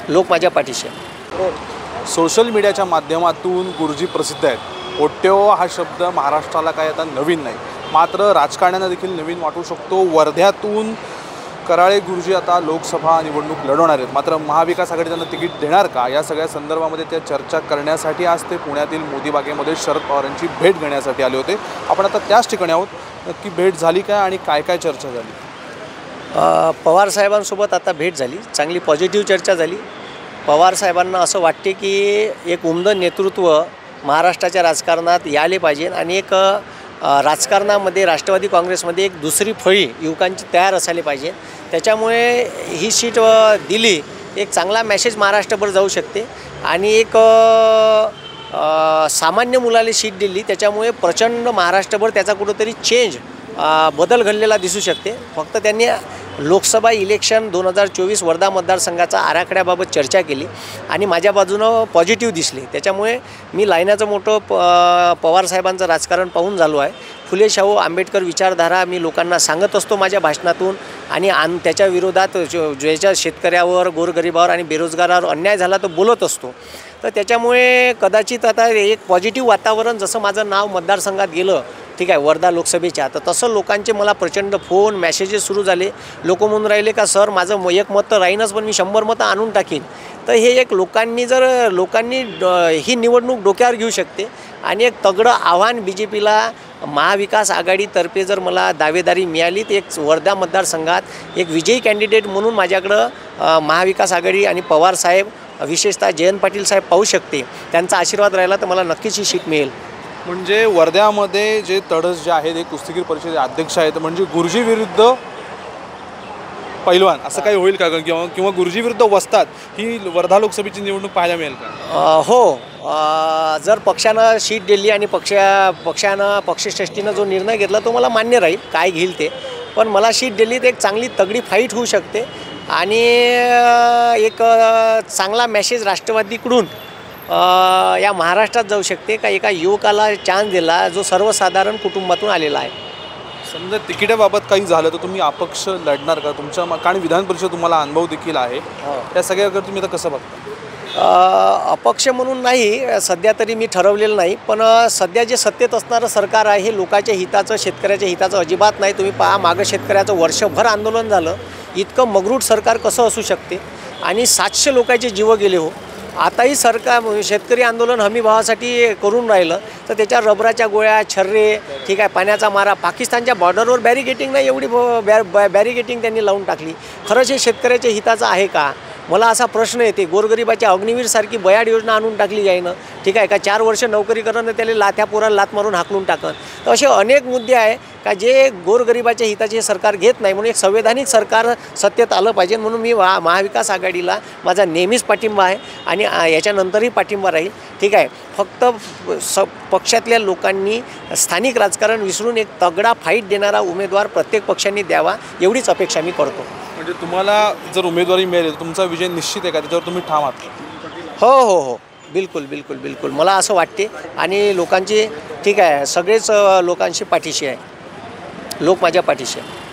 लोक माझ्या पाठीशी आहे। सोशल मीडियाच्या माध्यमातून गुरुजी प्रसिद्ध आहेत। ओट्यो हा शब्द महाराष्ट्राला काय आता नवीन नाही, मात्र राजकारण्यांना देखील नवीन वाटू शकतो। वर्ध्यातून कराळे गुरुजी आता लोकसभा निवडणूक लढवणार आहेत, मात्र महाविकास आघाडी त्यांना तिकीट देणार का, या सगळ्या संदर्भामध्ये त्या चर्चा करण्यासाठी आज ते पुण्यातील मोदी बागेमध्ये शरद पवारांची भेट घेण्यासाठी आले होते। आपण आता त्याच ठिकाणी आहोत। नक्की भेट झाली काय आणि काय काय चर्चा झाली? पवार साहेबांसोबत आता भेट झाली, चांगली पॉझिटिव्ह चर्चा झाली। पवार साहेबांना असं वाटते की एक उमदं नेतृत्व महाराष्ट्राच्या राजकारणात यायला पाहिजे आणि एक राजकारणामध्ये राष्ट्रवादी काँग्रेसमध्ये एक दुसरी फळी युवकांची तयार असायला पाहिजे। त्याच्यामुळे ही सीट दिली, एक चांगला मेसेज महाराष्ट्रभर जाऊ शकते आणि एक सामान्य मुलाला सीट दिली, त्याच्यामुळे प्रचंड महाराष्ट्रभर त्याचा कुठंतरी चेंज बदल घडलेला दिसू शकते। फक्त त्यांनी लोकसभा इलेक्शन 2024 वर्धा मतदारसंघाचा आराखड्याबाबत चर्चा केली आणि माझ्या बाजूनं पॉझिटिव्ह दिसले। त्याच्यामुळे मी लायनाचं मोठं पवार साहेबांचं राजकारण पाहून झालो आहे। फुले शाहू आंबेडकर विचारधारा मी लोकांना सांगत असतो माझ्या भाषणातून आणि त्याच्या विरोधात ज्याच्या शेतकऱ्यावर, गोरगरिबावर आणि बेरोजगारावर अन्याय झाला तो बोलत असतो। तर त्याच्यामुळे कदाचित आता एक पॉझिटिव्ह वातावरण, जसं माझं नाव मतदारसंघात गेलं ठीक आहे वर्धा लोकसभेच्या, तर तसं लोकांचे मला प्रचंड फोन मेसेजेस सुरू झाले। लोक म्हणून राहिले का सर माझं एक मत तर राहीनच पण मी 100 मतं आणून टाकीन। तर हे एक लोकांनी ही निवडणूक डोक्यावर घेऊ शकते आणि एक तगडं आव्हान BJPला महाविकास आघाडीतर्फे जर मला दावेदारी मिळाली तर एक वर्धा मतदारसंघात एक विजयी कॅन्डिडेट म्हणून माझ्याकडं महाविकास आघाडी आणि पवार साहेब विशेषतः जयंत पाटील साहेब पाहू शकते। त्यांचा आशीर्वाद राहिला तर मला नक्कीच ही सीट मिळेल। म्हणजे वर्ध्यामध्ये जे तडस जे आहेत, एक कुस्तीगीर परिषदेचे अध्यक्ष आहेत, म्हणजे गुरुजी विरुद्ध पैलवान असं काही होईल का, किंवा गुरुजी विरुद्ध वस्ताद ही वर्धा लोकसभेची निवडणूक पाहायला मिळेल का? हो, जर पक्षानं सीट दिली आणि पक्षश्रेष्ठीनं जो निर्णय घेतला तो मला मान्य राहील, काय घेईल ते, पण मला सीट दिली तर एक चांगली तगडी फाईट होऊ शकते आणि एक चांगला मेसेज राष्ट्रवादीकडून या महाराष्ट्रात जाऊ शकते का एका युवकाला चान्स दिला जो सर्वसाधारण कुटुंबातून आलेला आहे। समजा तिकिटाबाबत काही झालं तर तुम्ही अपक्ष लढणार का? तुमच्या कारण विधान परिषद तुम्हाला अनुभव देखील आहे, त्या सगळ्याकडे तुम्ही आता कसं बघता? अपक्ष म्हणून नाही, सध्या तरी मी ठरवलेलं नाही, पण सध्या जे सत्तेत असणारं सरकार आहे हे लोकांच्या हिताचं, शेतकऱ्याच्या हिताचं अजिबात नाही। तुम्ही पहा, मागं शेतकऱ्याचं वर्षभर आंदोलन झालं, इतकं मगरूट सरकार कसं असू शकते आणि 700 लोकांचे जीव गेले हो। आताही सरकार शेतकरी आंदोलन हमी भावासाठी करून राहिलं तर त्याच्या रबराच्या गोळ्या, छर्रे ठीक आहे, पाण्याचा मारा, पाकिस्तानच्या बॉर्डरवर बॅरिगेटिंग नाही एवढी बॅरिगेटिंग त्यांनी लावून टाकली। खरंच हे शेतकऱ्याच्या हिताचं आहे का? मला असा प्रश्न येते। गोरगरिबाच्या अग्निवीरसारखी बयाड योजना आणून टाकली जाईनं ठीक आहे का, 4 वर्ष नोकरी करणं त्याला लाथ्या पोराला लात मारून हाकलून टाकन। तर असे अनेक मुद्दे आहे का जे गोरगरिबाच्या हिताचे सरकार घेत नाही, म्हणून एक संवैधानिक सरकार सत्तेत आलं पाहिजे। म्हणून मी महाविकास आघाडीला माझा नेहमीच पाठिंबा आहे आणि याच्यानंतरही पाठिंबा राहील ठीक आहे। फक्त पक्षातल्या लोकांनी स्थानिक राजकारण विसरून एक तगडा फाईट देणारा उमेदवार प्रत्येक पक्षांनी द्यावा एवढीच अपेक्षा मी करतो। म्हणजे तुम्हाला जर उमेदवारी मिळेल तर तुमचा विजय निश्चित आहे का, त्याच्यावर तुम्ही ठाम आहात? हो, बिलकुल मला असं वाटते आणि लोकांची ठीक आहे, सगळेच लोकांशी पाठीशी आहे, लोक माझ्या पाठीशी आहे।